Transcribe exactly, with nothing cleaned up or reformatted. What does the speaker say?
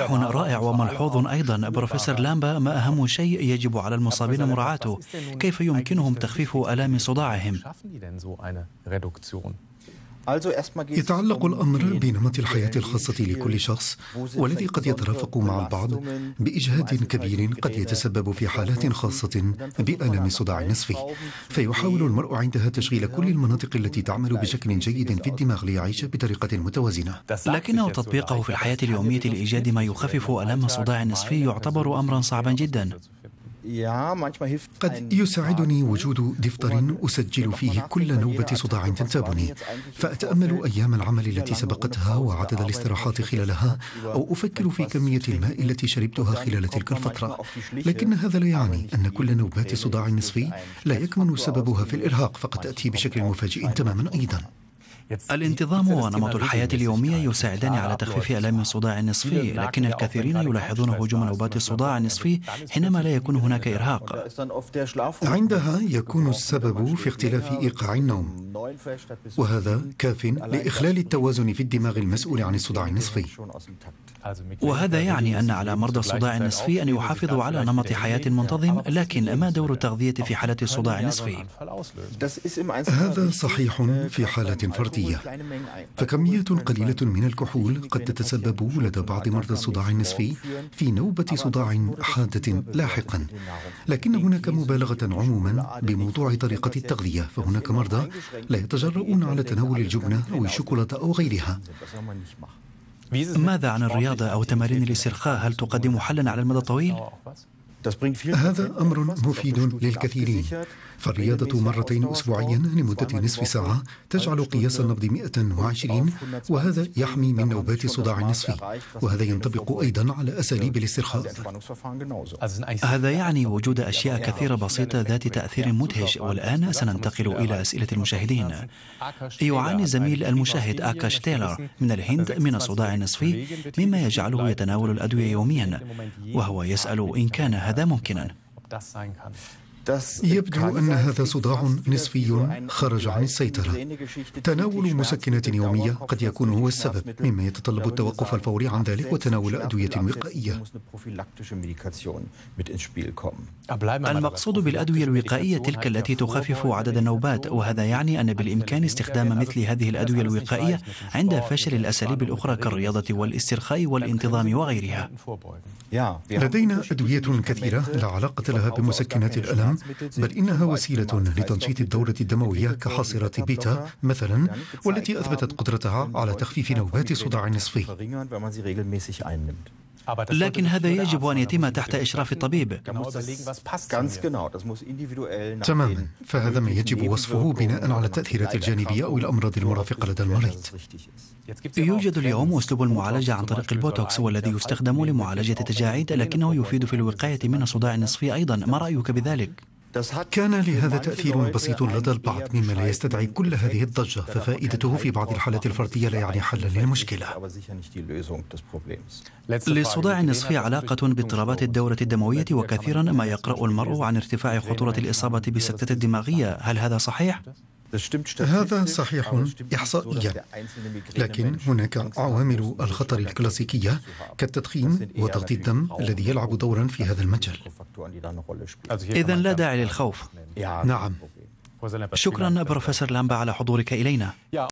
تصريح رائع وملحوظ أيضا. بروفيسور لامبا، ما أهم شيء يجب على المصابين مراعاته؟ كيف يمكنهم تخفيف آلام صداعهم؟ يتعلق الأمر بنمط الحياة الخاصة لكل شخص، والذي قد يترافق مع البعض بإجهاد كبير قد يتسبب في حالات خاصة بألم صداع نصفي، فيحاول المرء عندها تشغيل كل المناطق التي تعمل بشكل جيد في الدماغ ليعيش بطريقة متوازنة. لكنه تطبيقه في الحياة اليومية لإيجاد ما يخفف ألم الصداع النصفي يعتبر أمرا صعبا جدا. قد يساعدني وجود دفتر أسجل فيه كل نوبة صداع تنتابني، فأتأمل أيام العمل التي سبقتها وعدد الاستراحات خلالها، أو أفكر في كمية الماء التي شربتها خلال تلك الفترة. لكن هذا لا يعني أن كل نوبات صداع نصفي لا يكمن سببها في الإرهاق، فقد تأتي بشكل مفاجئ تماما أيضا. الانتظام ونمط الحياة اليومية يساعدان على تخفيف آلام الصداع النصفي، لكن الكثيرين يلاحظون هجوم نوبات الصداع النصفي حينما لا يكون هناك إرهاق. عندها يكون السبب في اختلاف إيقاع النوم، وهذا كاف لإخلال التوازن في الدماغ المسؤول عن الصداع النصفي. وهذا يعني أن على مرضى الصداع النصفي أن يحافظوا على نمط حياة منتظم، لكن ما دور التغذية في حالة الصداع النصفي؟ هذا صحيح في حالات فردية، فكمية قليلة من الكحول قد تتسبب لدى بعض مرضى الصداع النصفي في نوبة صداع حادة لاحقا. لكن هناك مبالغة عموما بموضوع طريقة التغذية، فهناك مرضى لا يتجرؤون على تناول الجبنة أو الشوكولاتة أو غيرها. ماذا عن الرياضة أو تمارين الاسترخاء؟ هل تقدم حلا على المدى الطويل؟ هذا أمر مفيد للكثيرين، فالرياضة مرتين أسبوعيا لمدة نصف ساعة تجعل قياس النبض مئة وعشرين، وهذا يحمي من نوبات صداع النصفي، وهذا ينطبق أيضا على أساليب الاسترخاء. هذا يعني وجود أشياء كثيرة بسيطة ذات تأثير مدهش. والآن سننتقل إلى أسئلة المشاهدين. يعاني زميل المشاهد آكاش تايلر من الهند من الصداع النصفي، مما يجعله يتناول الأدوية يوميا، وهو يسأل إن كان هذا ممكنا. يبدو أن هذا صداع نصفي خرج عن السيطرة. تناول مسكنات يومية قد يكون هو السبب، مما يتطلب التوقف الفوري عن ذلك وتناول أدوية وقائية. المقصود بالأدوية الوقائية تلك التي تخفف عدد النوبات، وهذا يعني أن بالإمكان استخدام مثل هذه الأدوية الوقائية عند فشل الأساليب الأخرى كالرياضة والاسترخاء والانتظام وغيرها. لدينا أدوية كثيرة لا علاقة لها بمسكنات الألم، بل إنها وسيلة لتنشيط الدورة الدموية كحاصرة بيتا مثلا، والتي أثبتت قدرتها على تخفيف نوبات صداع النصفي. لكن هذا يجب أن يتم تحت إشراف الطبيب. تماما، فهذا ما يجب وصفه بناء على التأثيرات الجانبية أو الأمراض المرافقة لدى المريض. يوجد اليوم أسلوب المعالجة عن طريق البوتوكس، والذي يستخدم لمعالجة التجاعيد، لكنه يفيد في الوقاية من الصداع النصفي أيضا. ما رأيك بذلك؟ كان لهذا تأثير بسيط لدى البعض، مما لا يستدعي كل هذه الضجة، ففائدته في بعض الحالات الفردية لا يعني حلا للمشكلة. للصداع النصفي علاقة باضطرابات الدورة الدموية، وكثيرا ما يقرأ المرء عن ارتفاع خطورة الإصابة بالسكتة الدماغية. هل هذا صحيح؟ هذا صحيح إحصائيا، لكن هناك عوامل الخطر الكلاسيكية كالتدخين وضغط الدم الذي يلعب دورا في هذا المجال. إذن لا داعي للخوف. نعم. شكرا بروفيسور لامبا على حضورك إلينا.